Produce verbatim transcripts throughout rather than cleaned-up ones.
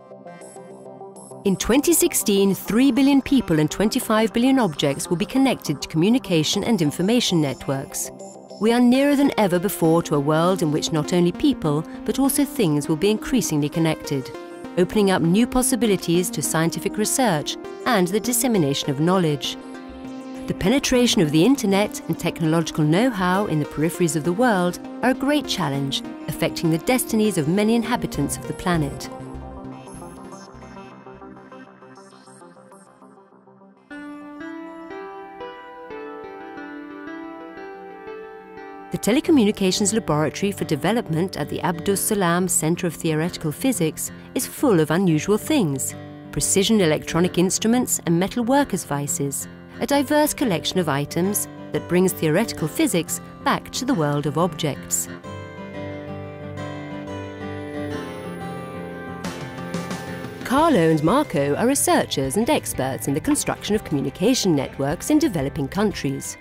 In twenty sixteen, three billion people and twenty-five billion objects will be connected to communication and information networks. We are nearer than ever before to a world in which not only people, but also things will be increasingly connected, opening up new possibilities to scientific research and the dissemination of knowledge. The penetration of the Internet and technological know-how in the peripheries of the world are a great challenge, affecting the destinies of many inhabitants of the planet. The Telecommunications Laboratory for Development at the Abdus Salam Center of Theoretical Physics is full of unusual things: precision electronic instruments and metal workers' vices, a diverse collection of items that brings theoretical physics back to the world of objects. Carlo and Marco are researchers and experts in the construction of communication networks in developing countries,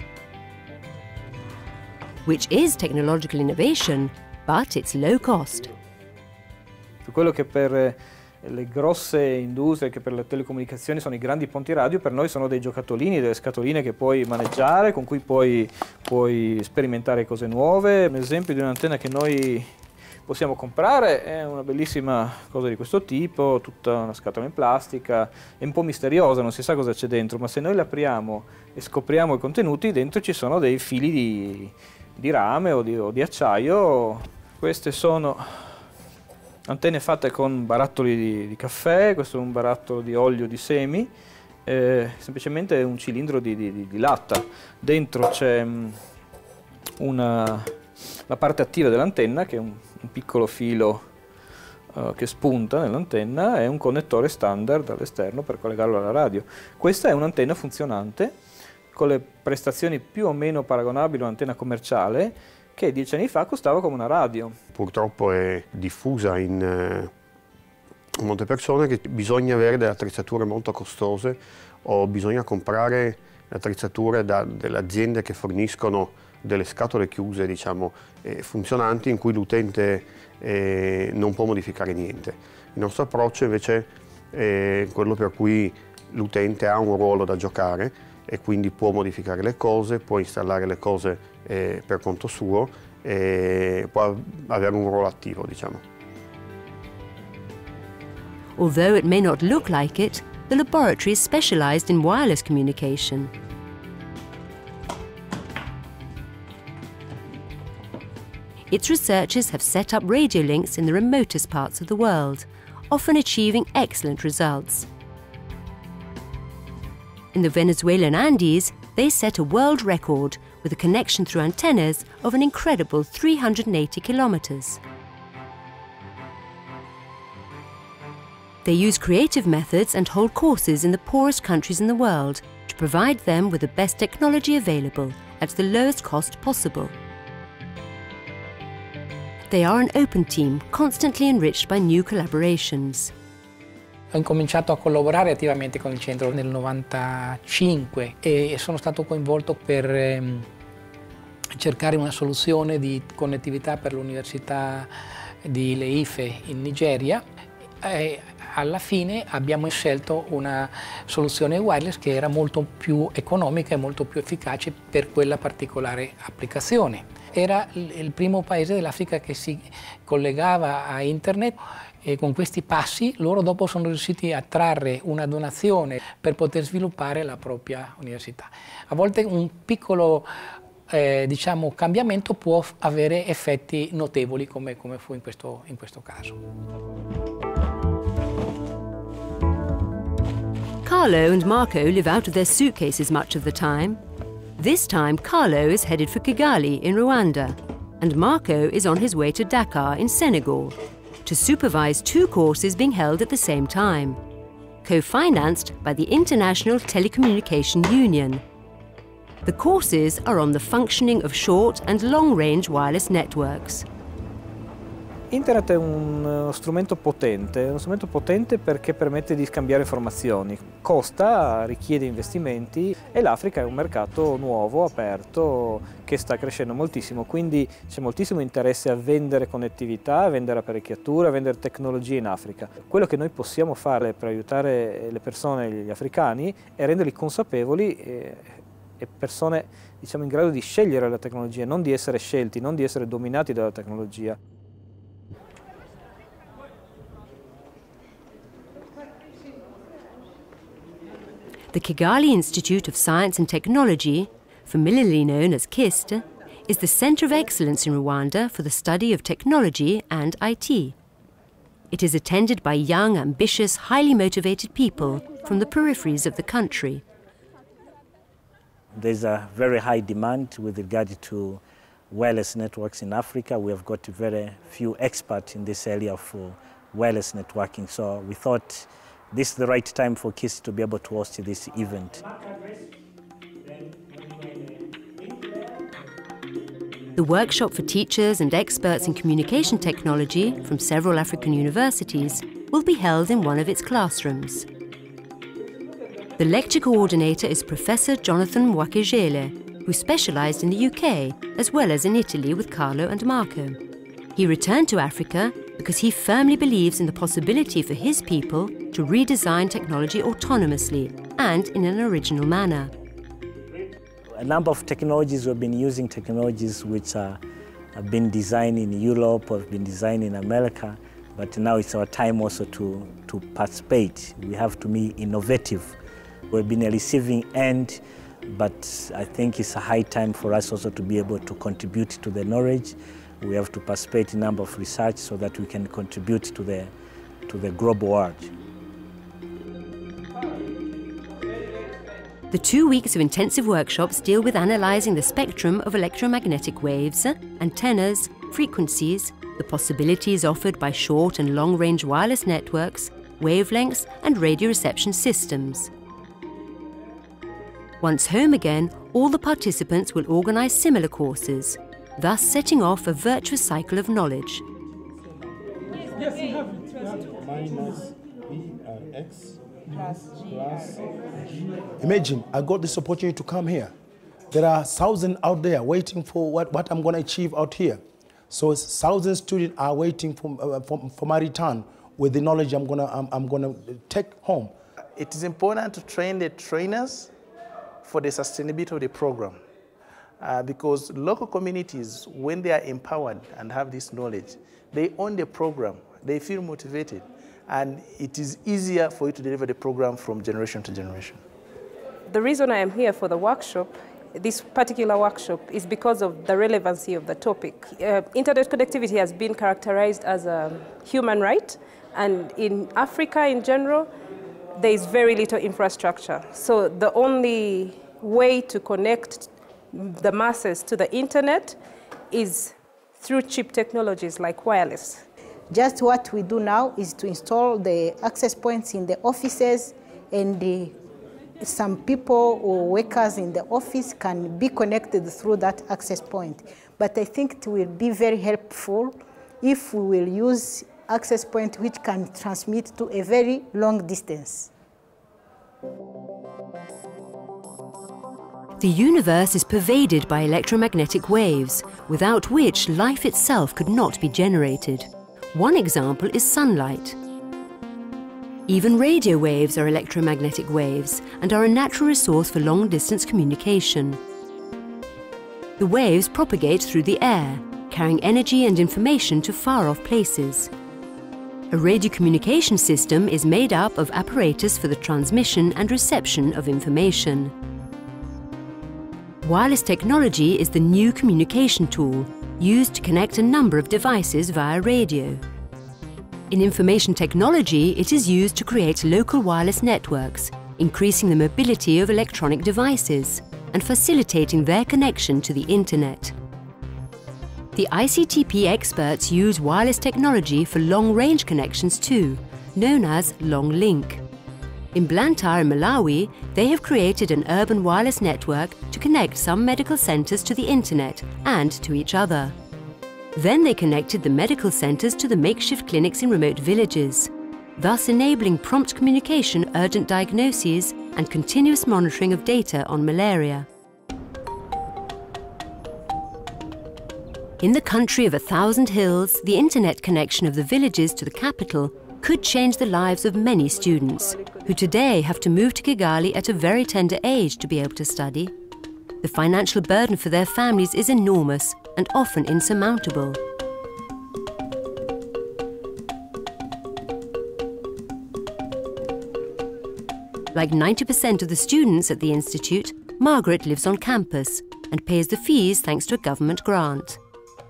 which is technological innovation, but it's low cost. Quello che per le grosse industrie, che per le telecomunicazioni sono i grandi ponti radio, per noi sono dei giocattolini, delle scatoline che puoi maneggiare, con cui puoi, puoi sperimentare cose nuove. Un esempio di un'antenna che noi possiamo comprare è una bellissima cosa di questo tipo, tutta una scatola in plastica, è un po' misteriosa, non si sa cosa c'è dentro, ma se noi l'apriamo e scopriamo i contenuti, dentro ci sono dei fili di di rame o di, o di acciaio. Queste sono antenne fatte con barattoli di, di caffè, questo è un barattolo di olio di semi, eh, semplicemente un cilindro di, di, di latta. Dentro c'è una la parte attiva dell'antenna, che è un, un piccolo filo uh, che spunta nell'antenna, e un connettore standard all'esterno per collegarlo alla radio. Questa è un'antenna funzionante, con le prestazioni più o meno paragonabili a un'antenna commerciale, che dieci anni fa costava come una radio. Purtroppo è diffusa in eh, molte persone che bisogna avere delle attrezzature molto costose, o bisogna comprare attrezzature da delle aziende che forniscono delle scatole chiuse, diciamo, eh, funzionanti, in cui l'utente eh, non può modificare niente. Il nostro approccio invece è quello per cui l'utente ha un ruolo da giocare e quindi può modificare le cose, può installare le cose eh, per conto suo e può avere un ruolo attivo, diciamo. Although it may not look like it, the laboratory is specialized in wireless communication. Its researchers have set up radio links in the remotest parts of the world, often achieving excellent results. In the Venezuelan Andes, they set a world record with a connection through antennas of an incredible three hundred eighty kilometers. They use creative methods and hold courses in the poorest countries in the world to provide them with the best technology available at the lowest cost possible. They are an open team, constantly enriched by new collaborations. Ho incominciato a collaborare attivamente con il centro nel novantacinque e sono stato coinvolto per ehm, cercare una soluzione di connettività per l'Università di Ileife in Nigeria. E alla fine abbiamo scelto una soluzione wireless che era molto più economica e molto più efficace per quella particolare applicazione. Era il primo paese dell'Africa che si collegava a Internet, e con questi passi loro dopo sono riusciti a trarre una donazione per poter sviluppare la propria università. A volte un piccolo eh, diciamo, cambiamento può avere effetti notevoli, come, come fu in questo, in questo caso. Carlo and Marco live out of their suitcases much of the time. This time, Carlo is headed for Kigali in Rwanda, and Marco is on his way to Dakar in Senegal to supervise two courses being held at the same time, co-financed by the International Telecommunication Union. The courses are on the functioning of short and long-range wireless networks. Internet è uno strumento potente, è uno strumento potente perché permette di scambiare informazioni. Costa, richiede investimenti e l'Africa è un mercato nuovo, aperto, che sta crescendo moltissimo, quindi c'è moltissimo interesse a vendere connettività, a vendere apparecchiature, a vendere tecnologie in Africa. Quello che noi possiamo fare per aiutare le persone, gli africani, è renderli consapevoli e, e persone, diciamo, in grado di scegliere la tecnologia, non di essere scelti, non di essere dominati dalla tecnologia. The Kigali Institute of Science and Technology, familiarly known as KIST, is the centre of excellence in Rwanda for the study of technology and I T. It is attended by young, ambitious, highly motivated people from the peripheries of the country. There's a very high demand with regard to wireless networks in Africa. We have got very few experts in this area for wireless networking, so we thought this is the right time for KIST to be able to host this event. The workshop for teachers and experts in communication technology from several African universities will be held in one of its classrooms. The lecture coordinator is Professor Jonathan Mwakejele, who specialised in the U K as well as in Italy with Carlo and Marco. He returned to Africa because he firmly believes in the possibility for his people to redesign technology autonomously and in an original manner. A number of technologies, we've been using technologies which are, have been designed in Europe or have been designed in America, but now it's our time also to, to participate. We have to be innovative. We've been a receiving end, but I think it's a high time for us also to be able to contribute to the knowledge. We have to participate in a number of research so that we can contribute to the, to the global world. The two weeks of intensive workshops deal with analysing the spectrum of electromagnetic waves, antennas, frequencies, the possibilities offered by short and long-range wireless networks, wavelengths and radio reception systems. Once home again, all the participants will organise similar courses, thus setting off a virtuous cycle of knowledge. Yes, you have it. You have it. Minus B R X plus G. Imagine I got this opportunity to come here. There are thousands out there waiting for what, what I'm going to achieve out here. So thousand students are waiting for, uh, for, for my return with the knowledge I'm going to I'm, I'm going to take home. It is important to train the trainers for the sustainability of the program. Uh, because local communities, when they are empowered and have this knowledge, they own the program, they feel motivated, and it is easier for you to deliver the program from generation to generation. The reason I am here for the workshop, this particular workshop, is because of the relevancy of the topic. Uh, internet connectivity has been characterized as a human right, and in Africa in general, there is very little infrastructure. So the only way to connect the masses to the internet is through cheap technologies like wireless. Just what we do now is to install the access points in the offices, and the, some people or workers in the office can be connected through that access point. But I think it will be very helpful if we will use access point which can transmit to a very long distance. The universe is pervaded by electromagnetic waves, without which life itself could not be generated. One example is sunlight. Even radio waves are electromagnetic waves and are a natural resource for long-distance communication. The waves propagate through the air, carrying energy and information to far-off places. A radio communication system is made up of apparatus for the transmission and reception of information. Wireless technology is the new communication tool used to connect a number of devices via radio. In information technology, it is used to create local wireless networks, increasing the mobility of electronic devices and facilitating their connection to the internet. The I C T P experts use wireless technology for long-range connections too, known as long link. In Blantyre, Malawi, they have created an urban wireless network to connect some medical centres to the internet and to each other. Then they connected the medical centres to the makeshift clinics in remote villages, thus enabling prompt communication, urgent diagnoses, and continuous monitoring of data on malaria. In the country of a thousand hills, the internet connection of the villages to the capital could change the lives of many students, who today have to move to Kigali at a very tender age to be able to study. The financial burden for their families is enormous and often insurmountable. Like ninety percent of the students at the institute, Margaret lives on campus and pays the fees thanks to a government grant.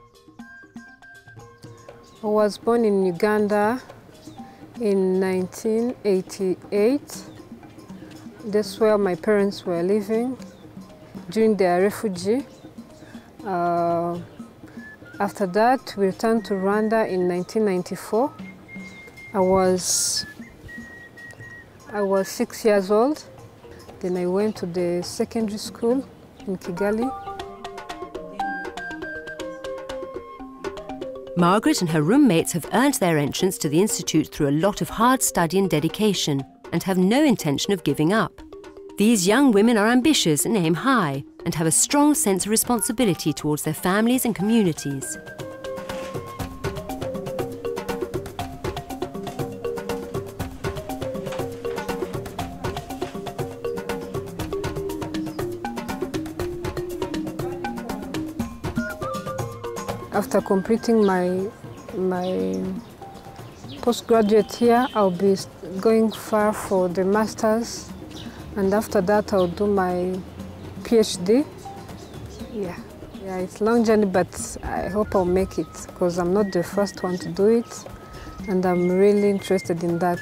I was born in Uganda in nineteen eighty-eight. That's where my parents were living during their refugee. Uh, after that, we returned to Rwanda in nineteen ninety-four. I was, I was six years old. Then I went to the secondary school in Kigali. Margaret and her roommates have earned their entrance to the institute through a lot of hard study and dedication and have no intention of giving up. These young women are ambitious and aim high and have a strong sense of responsibility towards their families and communities. After completing my, my postgraduate here, I'll be going far for the master's, and after that I'll do my PhD. Yeah, yeah, it's a long journey, but I hope I'll make it because I'm not the first one to do it, and I'm really interested in that.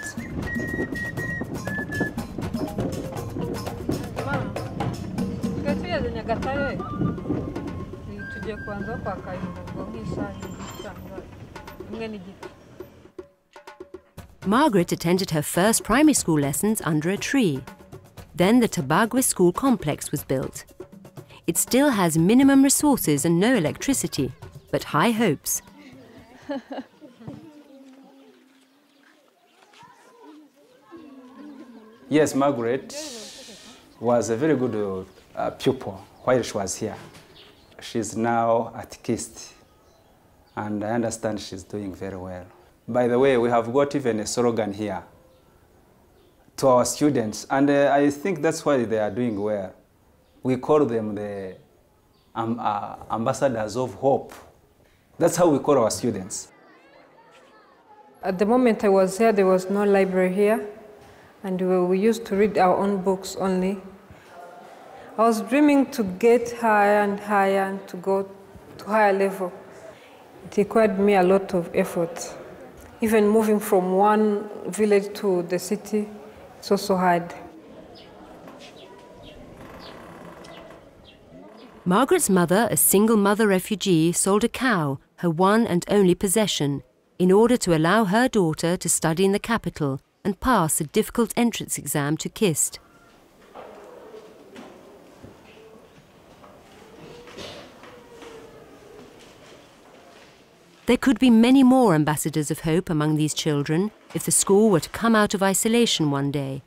Margaret attended her first primary school lessons under a tree. Then the Tabagwe School complex was built. It still has minimum resources and no electricity, but high hopes. Yes, Margaret was a very good uh, pupil while she was here. She's now at KIST, and I understand she's doing very well. By the way, we have got even a slogan here to our students, and uh, I think that's why they are doing well. We call them the um, uh, ambassadors of hope. That's how we call our students. At the moment I was here, there was no library here, and we, we used to read our own books only. I was dreaming to get higher and higher and to go to higher level. It required me a lot of effort. Even moving from one village to the city, it's also hard. Margaret's mother, a single mother refugee, sold a cow, her one and only possession, in order to allow her daughter to study in the capital and pass a difficult entrance exam to KIST. There could be many more ambassadors of hope among these children if the school were to come out of isolation one day.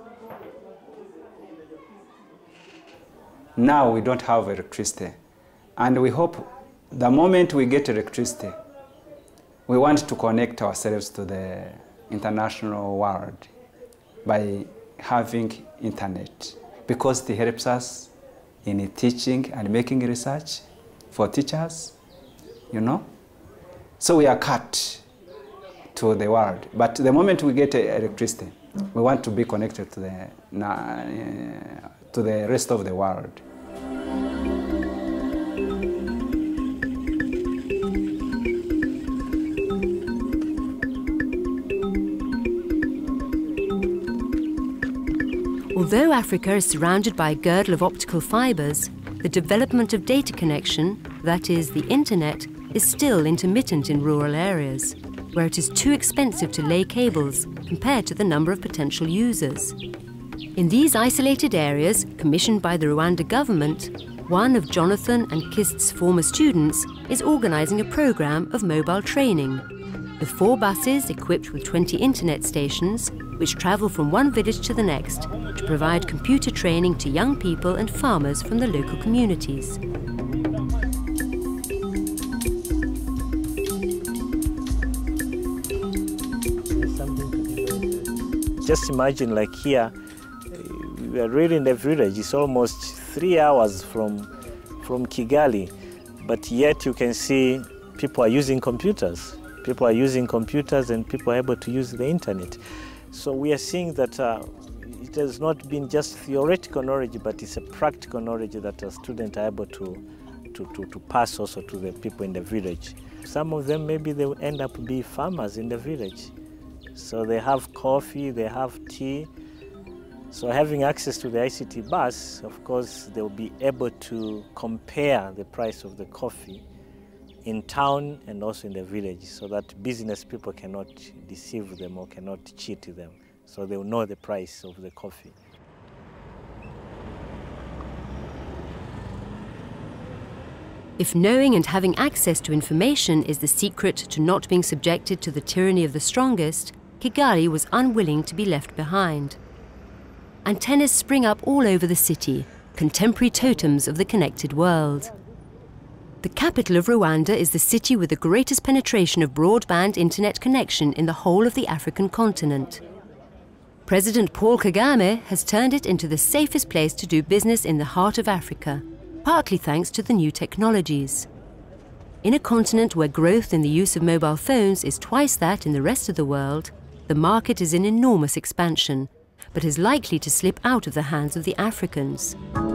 Now we don't have electricity, and we hope the moment we get electricity, we want to connect ourselves to the international world by having internet, because it helps us in teaching and making research for teachers, you know. So we are cut to the world. But the moment we get electricity, we want to be connected to the, uh, to the rest of the world. Although Africa is surrounded by a girdle of optical fibres, the development of data connection, that is, the internet, is still intermittent in rural areas, where it is too expensive to lay cables compared to the number of potential users. In these isolated areas, commissioned by the Rwanda government, One of Jonathan and Kist's former students is organising a programme of mobile training, with four buses equipped with twenty internet stations, which travel from one village to the next to provide computer training to young people and farmers from the local communities. Just imagine, like here, we are really in the village. It's almost three hours from, from Kigali, but yet you can see people are using computers. People are using computers and people are able to use the internet. So we are seeing that uh, it has not been just theoretical knowledge, but it's a practical knowledge that a student are able to, to, to, to pass also to the people in the village. Some of them, maybe they will end up being farmers in the village. So they have coffee, they have tea. So having access to the I C T bus, of course, they'll be able to compare the price of the coffee in town and also in the village, so that business people cannot deceive them or cannot cheat them. So they'll know the price of the coffee. If knowing and having access to information is the secret to not being subjected to the tyranny of the strongest, Kigali was unwilling to be left behind. Antennas spring up all over the city, contemporary totems of the connected world. The capital of Rwanda is the city with the greatest penetration of broadband internet connection in the whole of the African continent. President Paul Kagame has turned it into the safest place to do business in the heart of Africa, partly thanks to the new technologies. In a continent where growth in the use of mobile phones is twice that in the rest of the world, the market is in enormous expansion, but is likely to slip out of the hands of the Africans.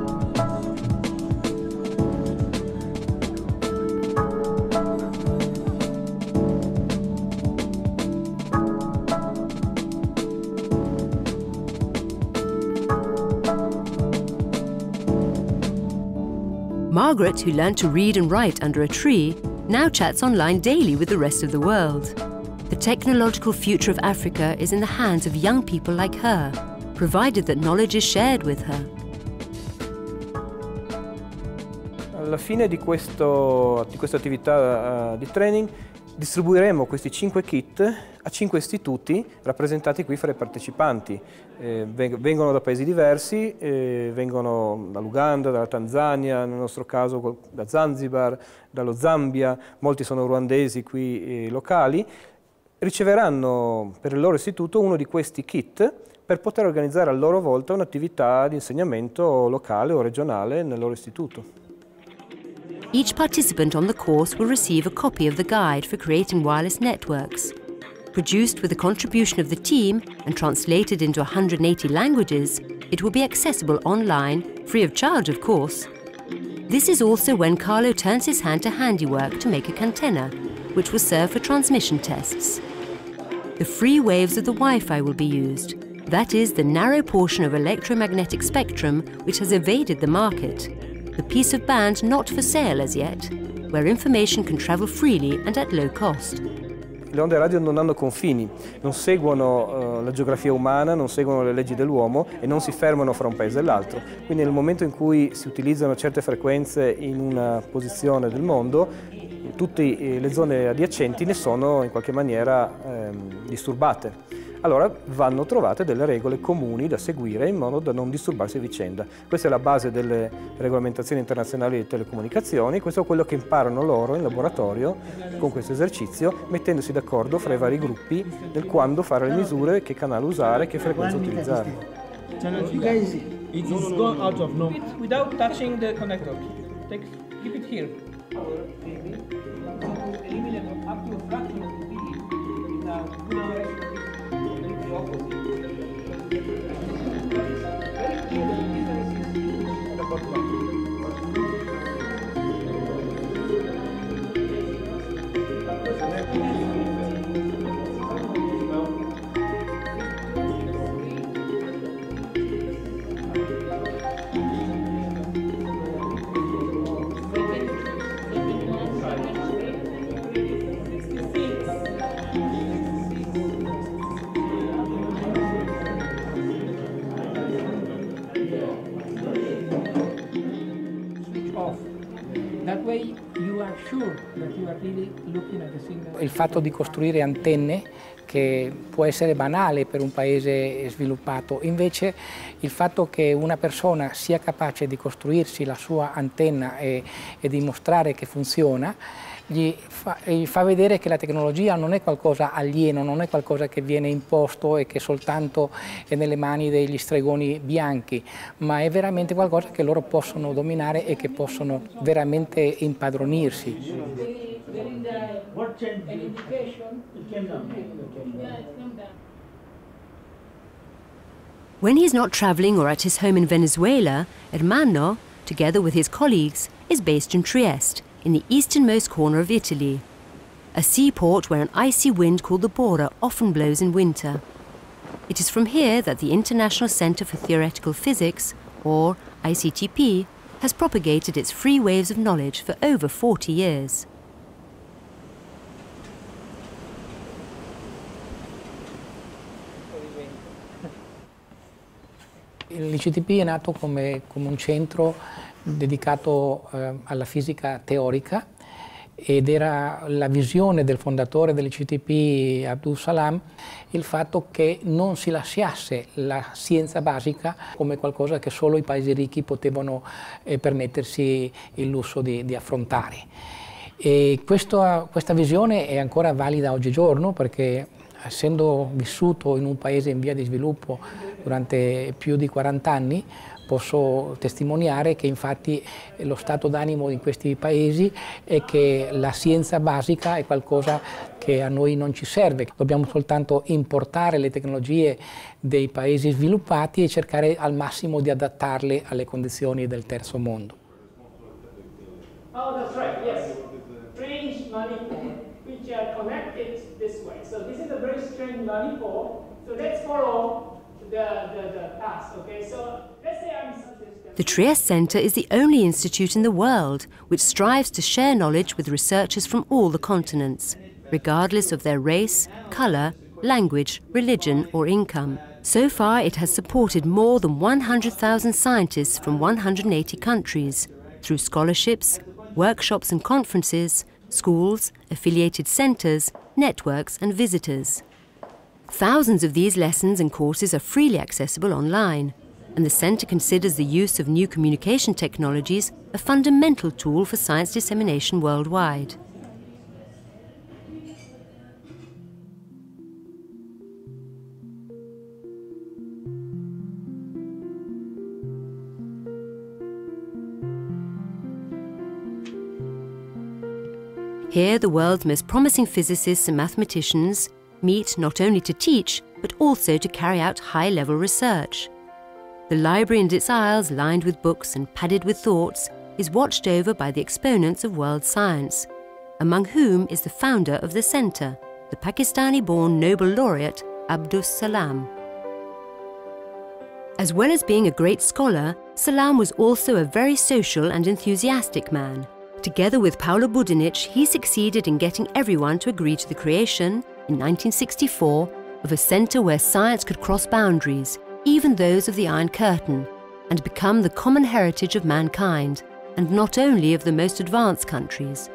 Margaret, who learned to read and write under a tree, now chats online daily with the rest of the world. The technological future of Africa is in the hands of young people like her, provided that knowledge is shared with her. Alla fine di, questo, di questa attività uh, di training distribuiremo questi cinque kit a cinque istituti rappresentati qui fra i partecipanti. Eh, vengono da paesi diversi, eh, vengono dall'Uganda, dalla Tanzania, nel nostro caso da Zanzibar, dallo Zambia, molti sono ruandesi qui eh, locali. Riceveranno per il loro istituto uno di questi kit per poter organizzare a loro volta un'attività di insegnamento locale o regionale nel loro istituto. Each participant on the course will receive a copy of the guide for creating wireless networks. Produced with the contribution of the team and translated into one hundred eighty languages, it will be accessible online, free of charge of course. This is also when Carlo turns his hand to handiwork to make a cantenna, which will serve for transmission tests. The free waves of the Wi-Fi will be used. That is the narrow portion of electromagnetic spectrum which has evaded the market, the piece of band not for sale as yet, where information can travel freely and at low cost. Le onde radio non hanno confini, non seguono uh, la geografia umana, non seguono le leggi dell'uomo e non si fermano fra un paese e l'altro. Quindi nel momento in cui si utilizzano certe frequenze in una posizione del mondo, tutte le zone adiacenti ne sono in qualche maniera ehm, disturbate. Allora vanno trovate delle regole comuni da seguire in modo da non disturbarsi a vicenda. Questa è la base delle regolamentazioni internazionali di telecomunicazioni, questo è quello che imparano loro in laboratorio con questo esercizio, mettendosi d'accordo fra i vari gruppi del quando fare le misure, che canale usare, che frequenza utilizzare. You guys, it is gone out of norm. Without touching the connector, Take, keep it here. Eliminate up to a fraction of the speed in a good direction. way you are sure that you are really looking at the signal. Il fatto di costruire antenne, che può essere banale per un paese sviluppato, invece il fatto che una persona sia capace di costruirsi la sua antenna e, e dimostrare che funziona, gli fa, gli fa vedere che la tecnologia non è qualcosa alieno, non è qualcosa che viene imposto e che soltanto è nelle mani degli stregoni bianchi, ma è veramente qualcosa che loro possono dominare e che possono veramente impadronirsi. When he's not travelling or at his home in Venezuela, Ermanno, together with his colleagues, is based in Trieste, in the easternmost corner of Italy, a seaport where an icy wind called the Bora often blows in winter. It is from here that the International Centre for Theoretical Physics, or I C T P, has propagated its free waves of knowledge for over forty years. L'I C T P è nato come, come un centro dedicato eh, alla fisica teorica ed era la visione del fondatore dell'I C T P, Abdus Salam, il fatto che non si lasciasse la scienza basica come qualcosa che solo i paesi ricchi potevano eh, permettersi il lusso di, di affrontare. E questo, questa visione è ancora valida oggigiorno perché, essendo vissuto in un paese in via di sviluppo durante più di quaranta anni, posso testimoniare che infatti lo stato d'animo in questi paesi è che la scienza basica è qualcosa che a noi non ci serve. Dobbiamo soltanto importare le tecnologie dei paesi sviluppati e cercare al massimo di adattarle alle condizioni del terzo mondo. Oh, that's right, yes. Strange manifold, which are connected this way. So this is a very strange manifold. So let's follow the, the, the path, okay? So let's say I'm... The Trieste Centre is the only institute in the world which strives to share knowledge with researchers from all the continents, regardless of their race, colour, language, religion or income. So far it has supported more than one hundred thousand scientists from one hundred eighty countries through scholarships, workshops and conferences, schools, affiliated centres, networks and visitors. Thousands of these lessons and courses are freely accessible online, and the Centre considers the use of new communication technologies a fundamental tool for science dissemination worldwide. Here, the world's most promising physicists and mathematicians meet not only to teach, but also to carry out high-level research. The library and its aisles, lined with books and padded with thoughts, is watched over by the exponents of world science, among whom is the founder of the centre, the Pakistani-born Nobel laureate Abdus Salam. As well as being a great scholar, Salam was also a very social and enthusiastic man. Together with Paolo Budinic, he succeeded in getting everyone to agree to the creation, in nineteen sixty-four, of a centre where science could cross boundaries, even those of the Iron Curtain, and become the common heritage of mankind, and not only of the most advanced countries.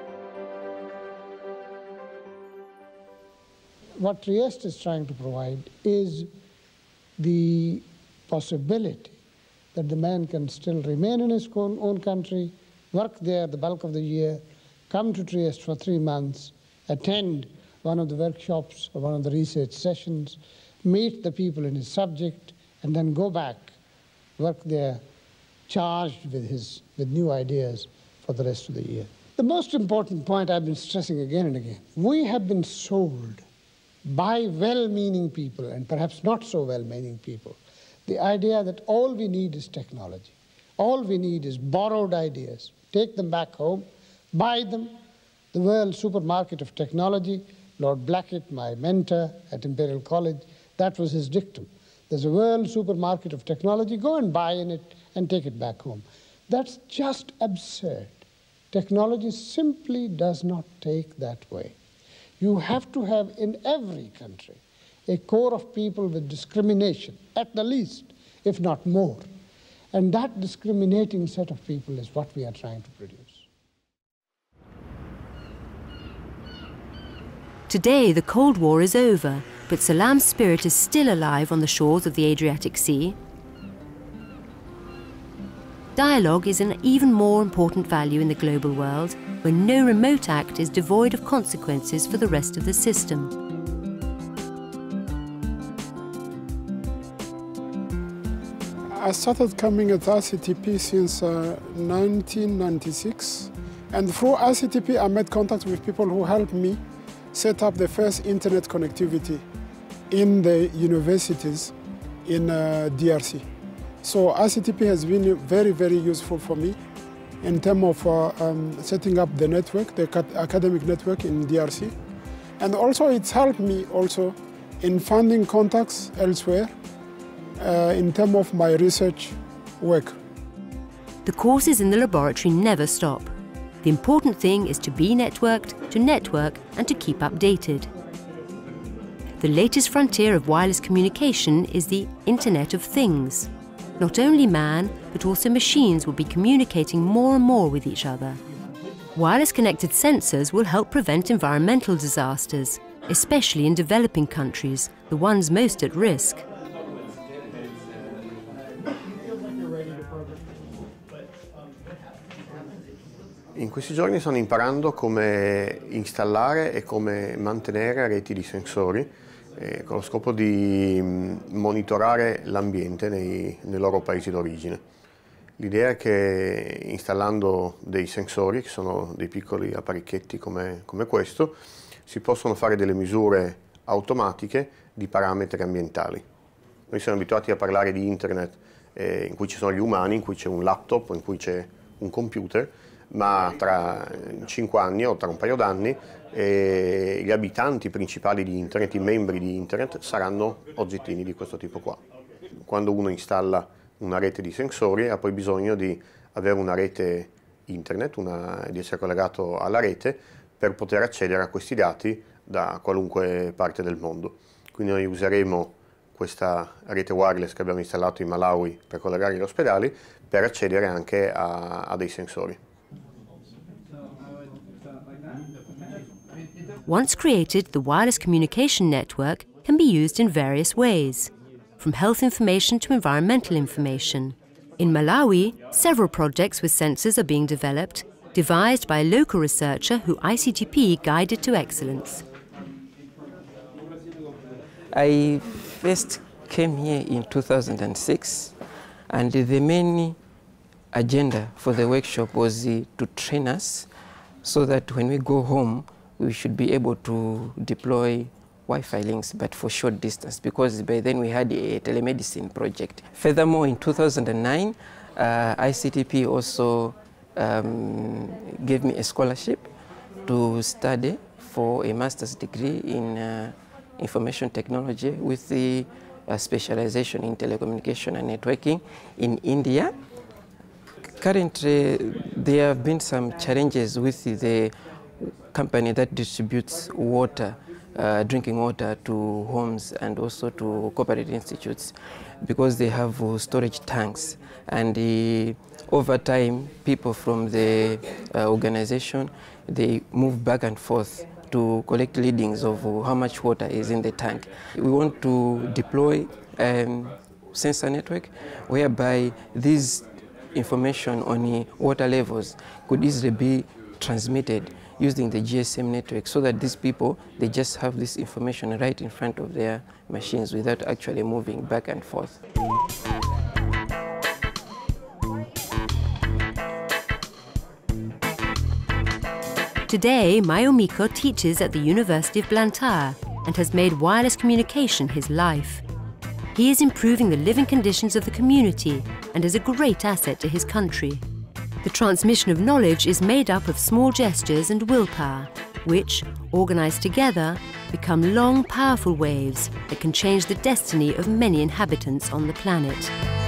What Trieste is trying to provide is the possibility that the man can still remain in his own, own country, work there the bulk of the year, come to Trieste for three months, attend one of the workshops or one of the research sessions, meet the people in his subject, and then go back, work there, charged with, his, with new ideas for the rest of the year. The most important point I've been stressing again and again, we have been sold by well-meaning people, and perhaps not so well-meaning people, the idea that all we need is technology. All we need is borrowed ideas. Take them back home, buy them. The world supermarket of technology, Lord Blackett, my mentor at Imperial College, that was his dictum. There's a world supermarket of technology, go and buy in it and take it back home. That's just absurd. Technology simply does not take that way. You have to have in every country a core of people with discrimination, at the least, if not more. And that discriminating set of people is what we are trying to produce. Today, the Cold War is over, but Salam's spirit is still alive on the shores of the Adriatic Sea. Dialogue is an even more important value in the global world, where no remote act is devoid of consequences for the rest of the system. I started coming at I C T P since uh, nineteen ninety-six, and through I C T P I made contact with people who helped me set up the first internet connectivity in the universities in uh, D R C. So I C T P has been very, very useful for me in terms of uh, um, setting up the network, the academic network in D R C. And also it's helped me also in finding contacts elsewhere uh, in terms of my research work. The courses in the laboratory never stop. The important thing is to be networked, to network, and to keep updated. The latest frontier of wireless communication is the Internet of Things. Not only man, but also machines will be communicating more and more with each other. Wireless connected sensors will help prevent environmental disasters, especially in developing countries, the ones most at risk. In questi giorni stanno imparando come installare e come mantenere reti di sensori eh, con lo scopo di monitorare l'ambiente nei, nei loro paesi d'origine. L'idea è che installando dei sensori, che sono dei piccoli apparecchietti come, come questo, si possono fare delle misure automatiche di parametri ambientali. Noi siamo abituati a parlare di internet eh, in cui ci sono gli umani, in cui c'è un laptop, in cui c'è un computer, ma tra cinque anni o tra un paio d'anni eh, gli abitanti principali di internet, i membri di internet, saranno oggettini di questo tipo qua. Quando uno installa una rete di sensori ha poi bisogno di avere una rete internet, una, di essere collegato alla rete per poter accedere a questi dati da qualunque parte del mondo. Quindi noi useremo questa rete wireless che abbiamo installato in Malawi per collegare gli ospedali per accedere anche a, a dei sensori. Once created, the wireless communication network can be used in various ways, from health information to environmental information. In Malawi, several projects with sensors are being developed, devised by a local researcher who I C T P guided to excellence. I first came here in two thousand six, and the main agenda for the workshop was uh, to train us so that when we go home, we should be able to deploy Wi-Fi links, but for short distance, because by then we had a telemedicine project. Furthermore, in two thousand nine, uh, I C T P also um, gave me a scholarship to study for a master's degree in uh, information technology with the uh, specialization in telecommunication and networking in India. Currently, there have been some challenges with the company that distributes water, uh, drinking water to homes and also to corporate institutes, because they have uh, storage tanks. And uh, over time, people from the uh, organization, they move back and forth to collect readings of uh, how much water is in the tank. We want to deploy a um, sensor network whereby this information on uh, water levels could easily be transmitted using the G S M network, so that these people, they just have this information right in front of their machines without actually moving back and forth. Today, Mayomiko teaches at the University of Blantyre and has made wireless communication his life. He is improving the living conditions of the community and is a great asset to his country. The transmission of knowledge is made up of small gestures and willpower, which, organized together, become long, powerful waves that can change the destiny of many inhabitants on the planet.